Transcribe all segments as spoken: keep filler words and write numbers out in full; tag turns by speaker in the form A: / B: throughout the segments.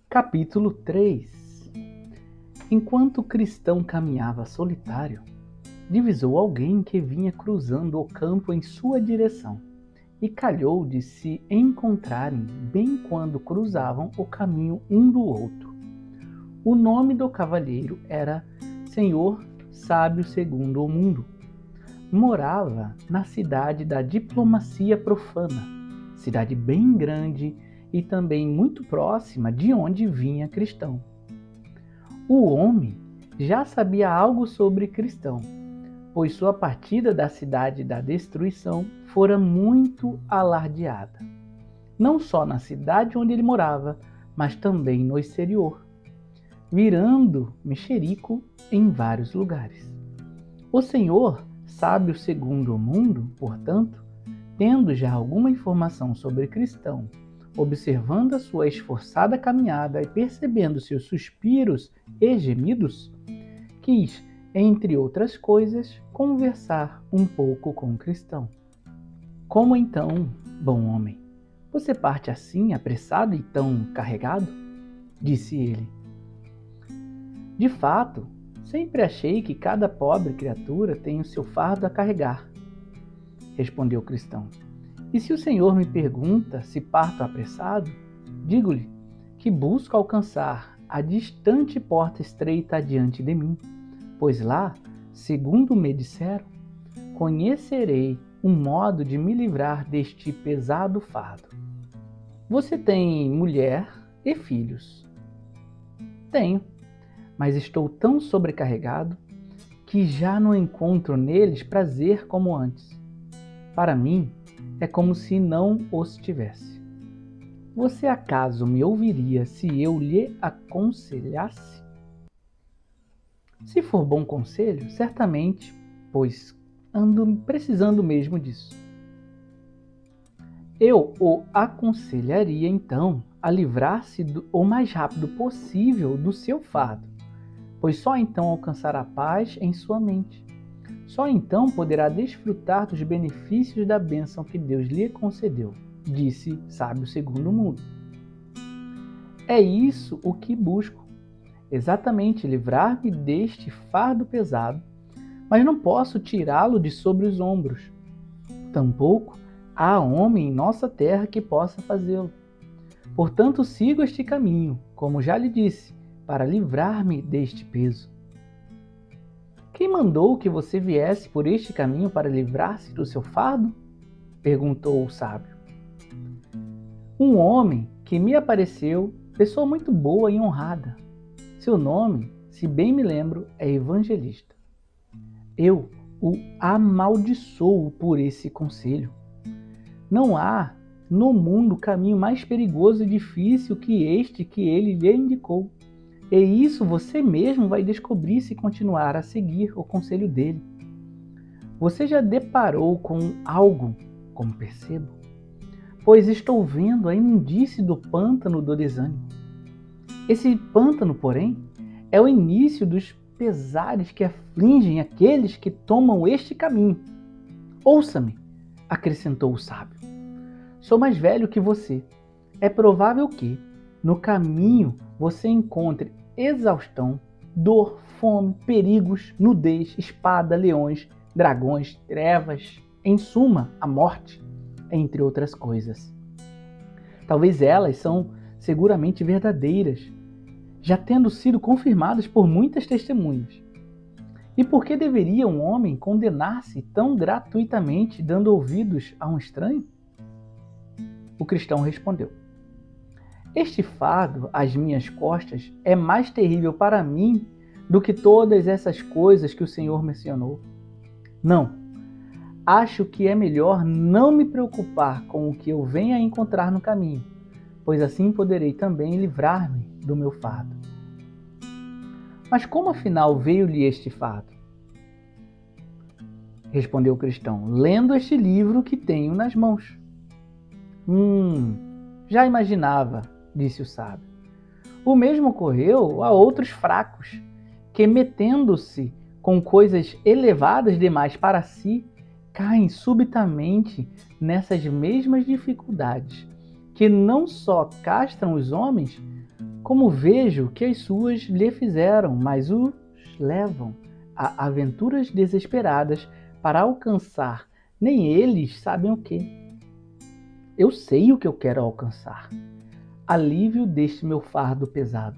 A: Capítulo três. Enquanto o cristão caminhava solitário, divisou alguém que vinha cruzando o campo em sua direção, e calhou de se encontrarem bem quando cruzavam o caminho um do outro. O nome do cavalheiro era Senhor Sábio segundo o Mundo. Morava na cidade da diplomacia profana, cidade bem grande e também muito próxima de onde vinha Cristão. O homem já sabia algo sobre Cristão, pois sua partida da cidade da destruição fora muito alardeada, não só na cidade onde ele morava, mas também no exterior, virando mexerico em vários lugares. O Senhor, sábio segundo o mundo, portanto, tendo já alguma informação sobre Cristão, observando a sua esforçada caminhada e percebendo seus suspiros e gemidos, quis, entre outras coisas, conversar um pouco com Cristão. Como então, bom homem, você parte assim apressado e tão carregado? Disse ele. De fato, sempre achei que cada pobre criatura tem o seu fardo a carregar, respondeu Cristão. E se o Senhor me pergunta se parto apressado, digo-lhe que busco alcançar a distante porta estreita adiante de mim, pois lá, segundo me disseram, conhecerei um modo de me livrar deste pesado fardo. Você tem mulher e filhos? Tenho, mas estou tão sobrecarregado que já não encontro neles prazer como antes. Para mim, é como se não os tivesse. Você acaso me ouviria se eu lhe aconselhasse? Se for bom conselho, certamente, pois ando precisando mesmo disso. Eu o aconselharia então a livrar-se o mais rápido possível do seu fardo, pois só então alcançará paz em sua mente. Só então poderá desfrutar dos benefícios da bênção que Deus lhe concedeu, disse Sábio segundo o Mundo. É isso o que busco, exatamente livrar-me deste fardo pesado, mas não posso tirá-lo de sobre os ombros. Tampouco há homem em nossa terra que possa fazê-lo. Portanto, sigo este caminho, como já lhe disse, para livrar-me deste peso. Quem mandou que você viesse por este caminho para livrar-se do seu fardo? Perguntou o sábio. Um homem que me apareceu, pessoa muito boa e honrada. Seu nome, se bem me lembro, é Evangelista. Eu o amaldiçoo por esse conselho. Não há no mundo caminho mais perigoso e difícil que este que ele lhe indicou. E isso você mesmo vai descobrir se continuar a seguir o conselho dele. Você já deparou com algo, como percebo? Pois estou vendo a imundície do pântano do desânimo. Esse pântano, porém, é o início dos pesares que afligem aqueles que tomam este caminho. Ouça-me, acrescentou o sábio. Sou mais velho que você. É provável que, no caminho, você encontre exaustão, dor, fome, perigos, nudez, espada, leões, dragões, trevas, em suma, a morte, entre outras coisas. Talvez elas são seguramente verdadeiras, já tendo sido confirmadas por muitas testemunhas. E por que deveria um homem condenar-se tão gratuitamente dando ouvidos a um estranho? O cristão respondeu. Este fardo às minhas costas é mais terrível para mim do que todas essas coisas que o Senhor mencionou. Não, acho que é melhor não me preocupar com o que eu venha a encontrar no caminho, pois assim poderei também livrar-me do meu fardo. Mas como afinal veio-lhe este fardo? Respondeu o cristão, lendo este livro que tenho nas mãos. Hum, já imaginava, disse o sábio. O mesmo ocorreu a outros fracos, que metendo-se com coisas elevadas demais para si, caem subitamente nessas mesmas dificuldades, que não só castram os homens, como vejo que as suas lhe fizeram, mas os levam a aventuras desesperadas para alcançar, nem eles sabem o que. Eu sei o que eu quero alcançar, alívio deste meu fardo pesado.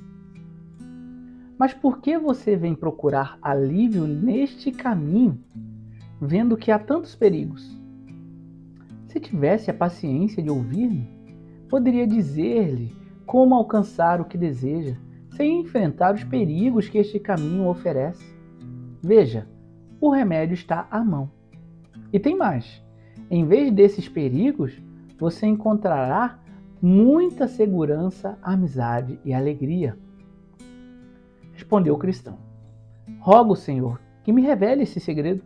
A: Mas por que você vem procurar alívio neste caminho, vendo que há tantos perigos? Se tivesse a paciência de ouvir-me, poderia dizer-lhe como alcançar o que deseja, sem enfrentar os perigos que este caminho oferece. Veja, o remédio está à mão. E tem mais. Em vez desses perigos, você encontrará muita segurança, amizade e alegria. Respondeu o cristão: rogo, Senhor, que me revele esse segredo.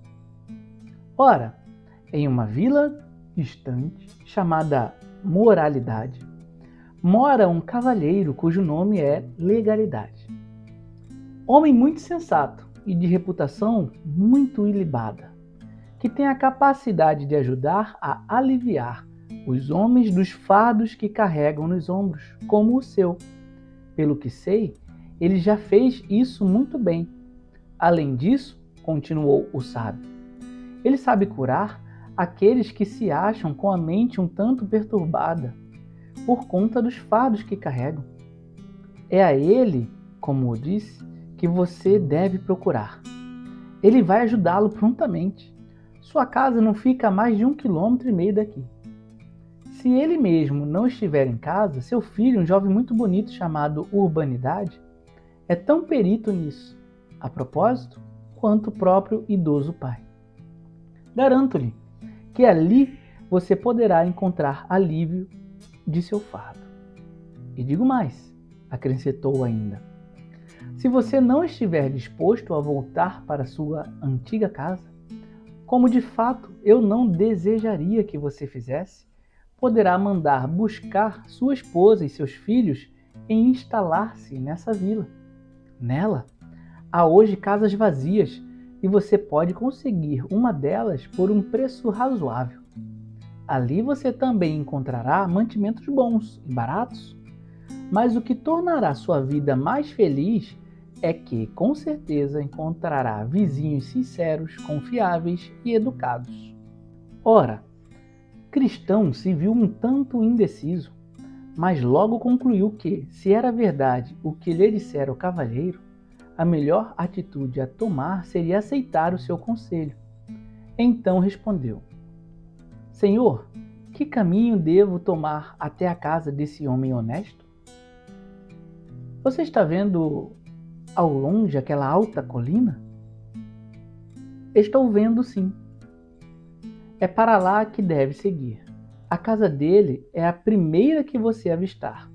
A: Ora, em uma vila distante, chamada Moralidade, mora um cavalheiro cujo nome é Legalidade. Homem muito sensato e de reputação muito ilibada, que tem a capacidade de ajudar a aliviar os homens dos fardos que carregam nos ombros, como o seu. Pelo que sei, ele já fez isso muito bem. Além disso, continuou o sábio, ele sabe curar aqueles que se acham com a mente um tanto perturbada por conta dos fardos que carregam. É a ele, como eu disse, que você deve procurar. Ele vai ajudá-lo prontamente. Sua casa não fica a mais de um quilômetro e meio daqui. Se ele mesmo não estiver em casa, seu filho, um jovem muito bonito chamado Urbanidade, é tão perito nisso, a propósito, quanto o próprio idoso pai. Garanto-lhe que ali você poderá encontrar alívio de seu fardo. E digo mais, acrescentou ainda, se você não estiver disposto a voltar para sua antiga casa, como de fato eu não desejaria que você fizesse, poderá mandar buscar sua esposa e seus filhos e instalar-se nessa vila. Nela, há hoje casas vazias e você pode conseguir uma delas por um preço razoável. Ali você também encontrará mantimentos bons e baratos, mas o que tornará sua vida mais feliz é que, com certeza, encontrará vizinhos sinceros, confiáveis e educados. Ora, Cristão se viu um tanto indeciso, mas logo concluiu que, se era verdade o que lhe dissera o cavalheiro, a melhor atitude a tomar seria aceitar o seu conselho. Então respondeu: Senhor, que caminho devo tomar até a casa desse homem honesto? Você está vendo ao longe aquela alta colina? Estou vendo, sim. É para lá que deve seguir. A casa dele é a primeira que você avistar.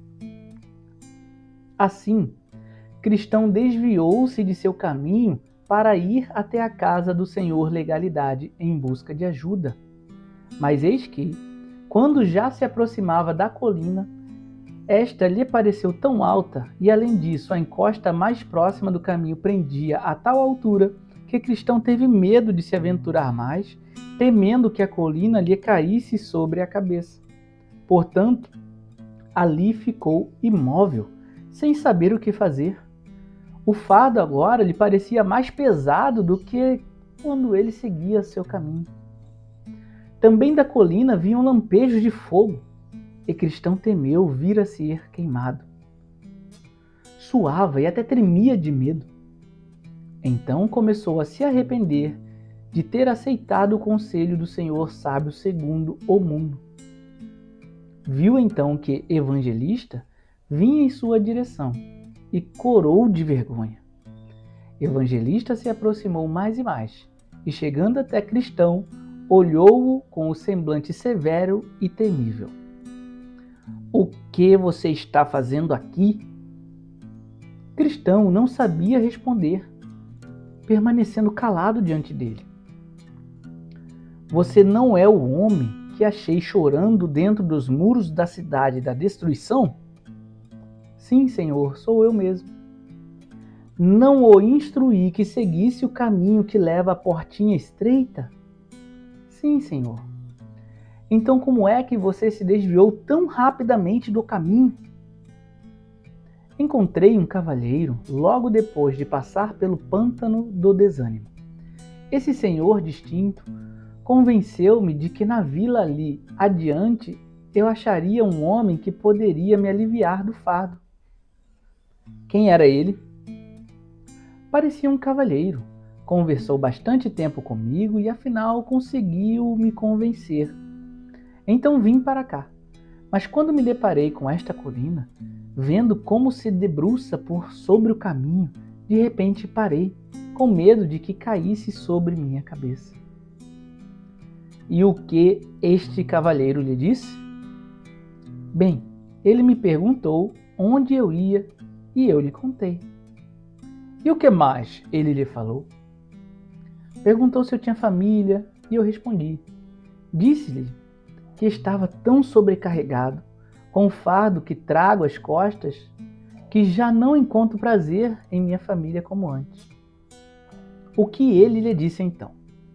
A: Assim, Cristão desviou-se de seu caminho para ir até a casa do senhor Legalidade em busca de ajuda. Mas eis que, quando já se aproximava da colina, esta lhe pareceu tão alta e, além disso, a encosta mais próxima do caminho prendia a tal altura que Cristão teve medo de se aventurar mais, temendo que a colina lhe caísse sobre a cabeça. Portanto, ali ficou imóvel, sem saber o que fazer. O fardo agora lhe parecia mais pesado do que quando ele seguia seu caminho. Também da colina vinham lampejos de fogo, e Cristão temeu vir a ser queimado. Suava e até tremia de medo. Então começou a se arrepender de ter aceitado o conselho do Senhor sábio segundo o mundo. Viu então que Evangelista vinha em sua direção e corou de vergonha. Evangelista se aproximou mais e mais, e chegando até Cristão, olhou-o com o semblante severo e temível. O que você está fazendo aqui? Cristão não sabia responder, permanecendo calado diante dele. Você não é o homem que achei chorando dentro dos muros da cidade da destruição? Sim, Senhor, sou eu mesmo. Não o instruí que seguisse o caminho que leva à portinha estreita? Sim, Senhor. Então como é que você se desviou tão rapidamente do caminho? encontrei um cavalheiro logo depois de passar pelo pântano do desânimo. Esse senhor distinto convenceu-me de que na vila ali adiante eu acharia um homem que poderia me aliviar do fardo. Quem era ele? Parecia um cavalheiro. Conversou bastante tempo comigo e afinal conseguiu me convencer. Então vim para cá. Mas quando me deparei com esta colina, vendo como se debruça por sobre o caminho, de repente parei, com medo de que caísse sobre minha cabeça. E o que este cavalheiro lhe disse? Bem, ele me perguntou onde eu ia e eu lhe contei. E o que mais ele lhe falou? Perguntou se eu tinha família e eu respondi. Disse-lhe que estava tão sobrecarregado com o fardo que trago às costas que já não encontro prazer em minha família como antes. O que ele lhe disse então?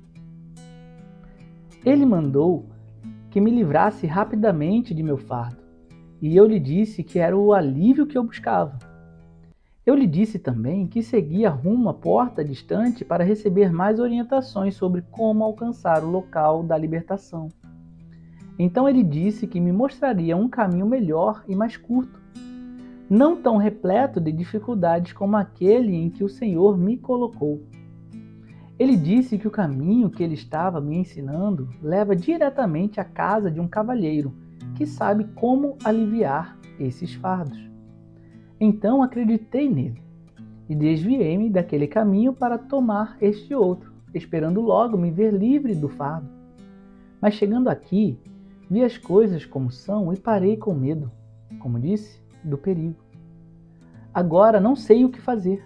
A: Ele mandou que me livrasse rapidamente de meu fardo, e eu lhe disse que era o alívio que eu buscava. Eu lhe disse também que seguia rumo à porta distante para receber mais orientações sobre como alcançar o local da libertação. Então ele disse que me mostraria um caminho melhor e mais curto, não tão repleto de dificuldades como aquele em que o Senhor me colocou. Ele disse que o caminho que ele estava me ensinando leva diretamente à casa de um cavalheiro que sabe como aliviar esses fardos. Então acreditei nele e desviei-me daquele caminho para tomar este outro, esperando logo me ver livre do fardo. Mas chegando aqui, vi as coisas como são e parei com medo, como disse, do perigo. Agora não sei o que fazer.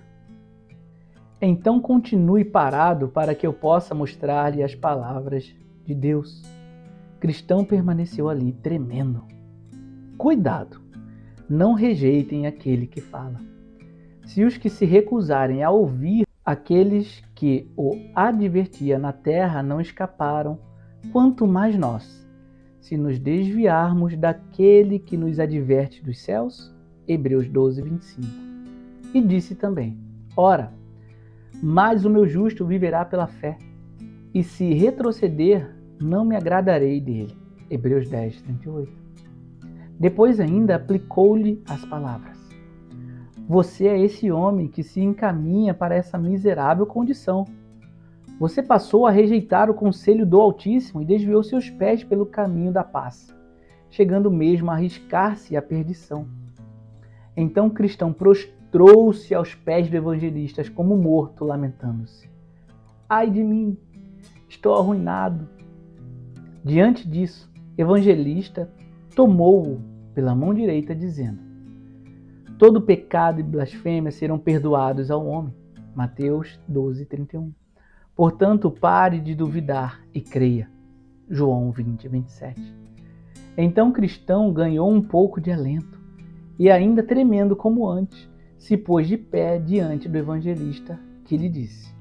A: Então continue parado para que eu possa mostrar-lhe as palavras de Deus. Cristão permaneceu ali, tremendo. Cuidado! Não rejeitem aquele que fala. Se os que se recusarem a ouvir aqueles que o advertia na terra não escaparam, quanto mais nós, se nos desviarmos daquele que nos adverte dos céus? Hebreus doze, vinte e cinco. E disse também, ora, mas o meu justo viverá pela fé, e se retroceder, não me agradarei dele. Hebreus dez, trinta e oito. Depois ainda aplicou-lhe as palavras. Você é esse homem que se encaminha para essa miserável condição. Você passou a rejeitar o conselho do Altíssimo e desviou seus pés pelo caminho da paz, chegando mesmo a arriscar-se à perdição. Então o cristão prostrou-se aos pés do evangelista como morto, lamentando-se. Ai de mim, estou arruinado. Diante disso, o evangelista tomou-o pela mão direita, dizendo, todo pecado e blasfêmia serão perdoados ao homem. Mateus doze, trinta e um. Portanto, pare de duvidar e creia. João vinte, vinte e sete. Então o cristão ganhou um pouco de alento e, ainda tremendo como antes, se pôs de pé diante do evangelista, que lhe disse,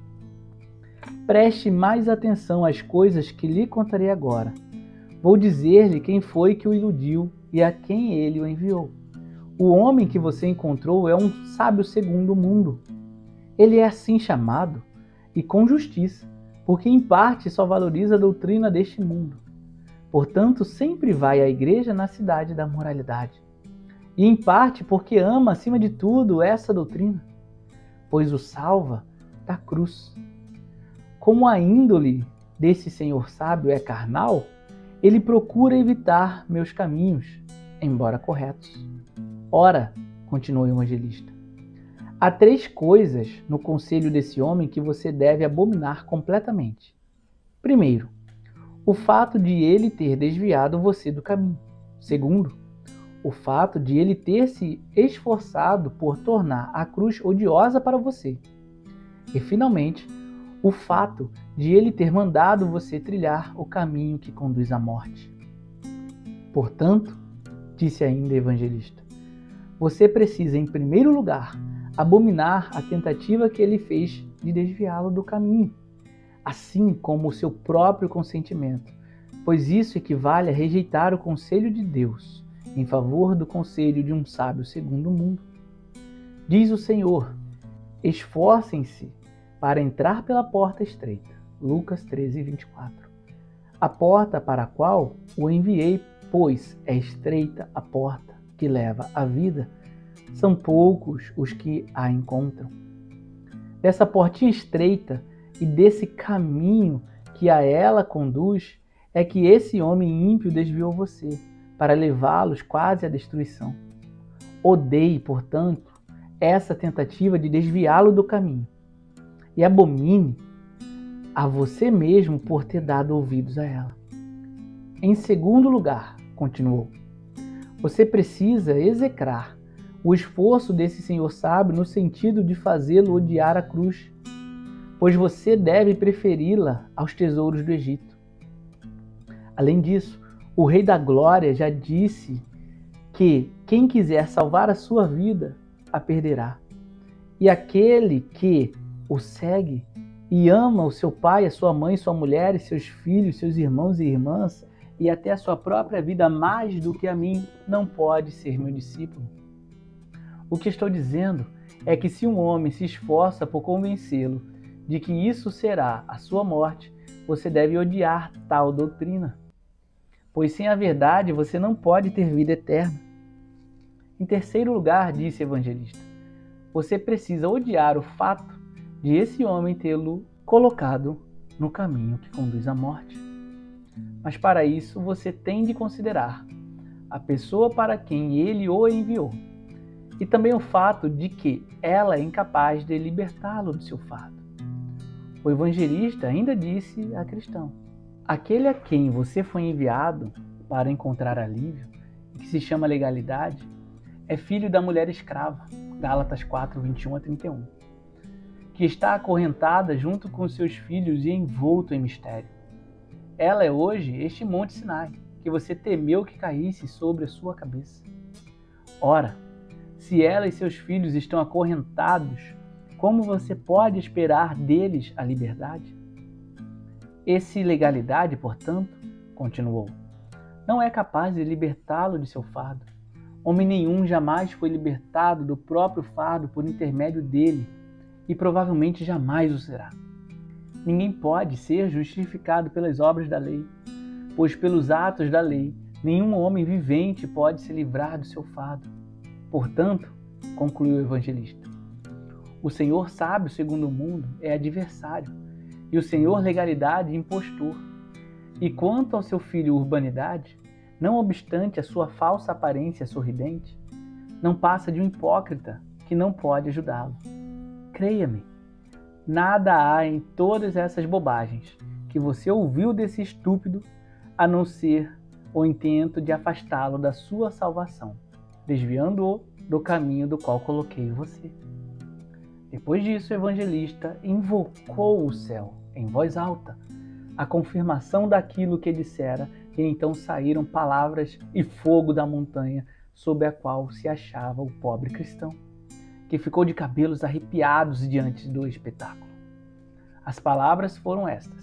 A: preste mais atenção às coisas que lhe contarei agora. Vou dizer-lhe quem foi que o iludiu e a quem ele o enviou. O homem que você encontrou é um sábio segundo o mundo. Ele é assim chamado, e com justiça, porque em parte só valoriza a doutrina deste mundo. Portanto, sempre vai à igreja na cidade da moralidade. E em parte porque ama acima de tudo essa doutrina, pois o salva da cruz. Como a índole desse senhor sábio é carnal, ele procura evitar meus caminhos, embora corretos. Ora, continuou o evangelista, há três coisas no conselho desse homem que você deve abominar completamente. Primeiro, o fato de ele ter desviado você do caminho. Segundo, o fato de ele ter se esforçado por tornar a cruz odiosa para você. E, finalmente, o fato de ele ter mandado você trilhar o caminho que conduz à morte. Portanto, disse ainda o evangelista, você precisa, em primeiro lugar, abominar a tentativa que ele fez de desviá-lo do caminho, assim como o seu próprio consentimento, pois isso equivale a rejeitar o conselho de Deus em favor do conselho de um sábio segundo o mundo. Diz o Senhor: esforcem-se para entrar pela porta estreita. Lucas treze, vinte e quatro. A porta para a qual o enviei, pois é estreita a porta que leva à vida, são poucos os que a encontram. Dessa portinha estreita e desse caminho que a ela conduz, é que esse homem ímpio desviou você, para levá-los quase à destruição. Odeie, portanto, essa tentativa de desviá-lo do caminho, e abomine a você mesmo por ter dado ouvidos a ela. Em segundo lugar, continuou, você precisa execrar o esforço desse senhor sábio no sentido de fazê-lo odiar a cruz, pois você deve preferi-la aos tesouros do Egito. Além disso, o Rei da Glória já disse que quem quiser salvar a sua vida, a perderá. E aquele que o segue e ama o seu pai, a sua mãe, sua mulher, e seus filhos, seus irmãos e irmãs, e até a sua própria vida mais do que a mim, não pode ser meu discípulo. O que estou dizendo é que se um homem se esforça por convencê-lo de que isso será a sua morte, você deve odiar tal doutrina, pois sem a verdade você não pode ter vida eterna. Em terceiro lugar, disse o evangelista, você precisa odiar o fato de esse homem tê-lo colocado no caminho que conduz à morte. Mas para isso você tem de considerar a pessoa para quem ele o enviou, e também o fato de que ela é incapaz de libertá-lo do seu fardo. O evangelista ainda disse a cristão, aquele a quem você foi enviado para encontrar alívio, que se chama legalidade, é filho da mulher escrava, Gálatas quatro, vinte e um a trinta e um, que está acorrentada junto com seus filhos e envolto em mistério. Ela é hoje este monte Sinai, que você temeu que caísse sobre a sua cabeça. Ora, se ela e seus filhos estão acorrentados, como você pode esperar deles a liberdade? Esse legalidade, portanto, continuou, não é capaz de libertá-lo de seu fardo. Homem nenhum jamais foi libertado do próprio fardo por intermédio dele, e provavelmente jamais o será. Ninguém pode ser justificado pelas obras da lei, pois pelos atos da lei, nenhum homem vivente pode se livrar do seu fardo. Portanto, concluiu o evangelista, o Senhor sábio segundo o mundo é adversário, e o Senhor legalidade impostor. E quanto ao seu filho urbanidade, não obstante a sua falsa aparência sorridente, não passa de um hipócrita que não pode ajudá-lo. Creia-me, nada há em todas essas bobagens que você ouviu desse estúpido, a não ser o intento de afastá-lo da sua salvação, desviando-o do caminho do qual coloquei você. Depois disso, o evangelista invocou o céu em voz alta, a confirmação daquilo que dissera, e então saíram palavras e fogo da montanha sob a qual se achava o pobre cristão, que ficou de cabelos arrepiados diante do espetáculo. As palavras foram estas: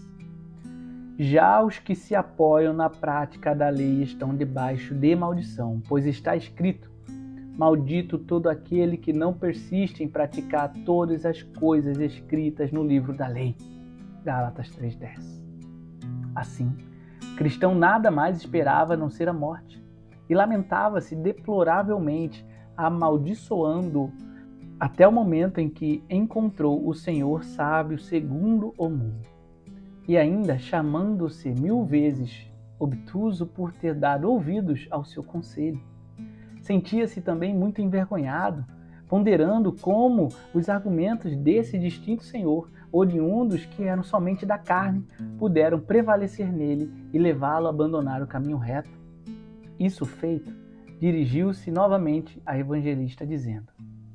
A: já os que se apoiam na prática da lei estão debaixo de maldição, pois está escrito, maldito todo aquele que não persiste em praticar todas as coisas escritas no livro da lei. Gálatas três, dez. Assim, cristão nada mais esperava a não ser a morte, e lamentava-se deploravelmente, amaldiçoando até o momento em que encontrou o Senhor sábio segundo o mundo, e ainda chamando-se mil vezes obtuso por ter dado ouvidos ao seu conselho. Sentia-se também muito envergonhado, ponderando como os argumentos desse distinto Senhor, oriundos que eram somente da carne, puderam prevalecer nele e levá-lo a abandonar o caminho reto. Isso feito, dirigiu-se novamente à evangelista, dizendo: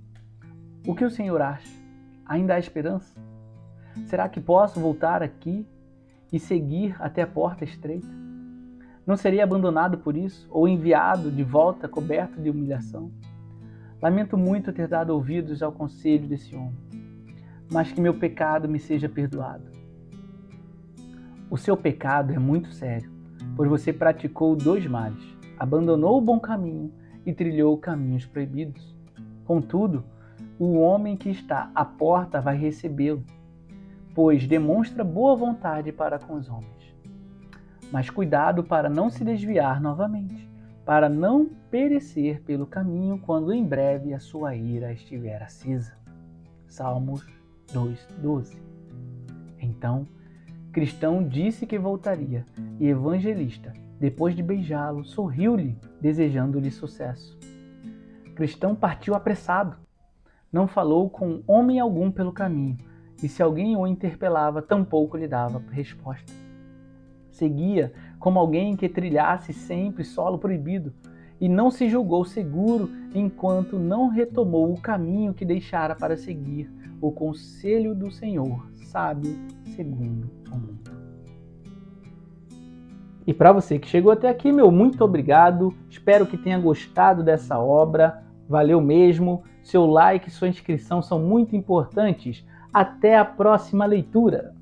A: o que o Senhor acha? Ainda há esperança? Será que posso voltar aqui e seguir até a porta estreita? Não serei abandonado por isso, ou enviado de volta coberto de humilhação? Lamento muito ter dado ouvidos ao conselho desse homem, mas que meu pecado me seja perdoado. O seu pecado é muito sério, pois você praticou dois males, abandonou o bom caminho e trilhou caminhos proibidos. Contudo, o homem que está à porta vai recebê-lo, pois demonstra boa vontade para com os homens. Mas cuidado para não se desviar novamente, para não perecer pelo caminho quando em breve a sua ira estiver acesa. Salmos dois, doze. Então, Cristão disse que voltaria, e Evangelista, depois de beijá-lo, sorriu-lhe, desejando-lhe sucesso. Cristão partiu apressado. Não falou com homem algum pelo caminho, e se alguém o interpelava, tampouco lhe dava resposta. Seguia como alguém que trilhasse sempre solo proibido, e não se julgou seguro enquanto não retomou o caminho que deixara para seguir o conselho do Senhor, sábio segundo o mundo. E para você que chegou até aqui, meu muito obrigado. Espero que tenha gostado dessa obra. Valeu mesmo. Seu like e sua inscrição são muito importantes. Até a próxima leitura!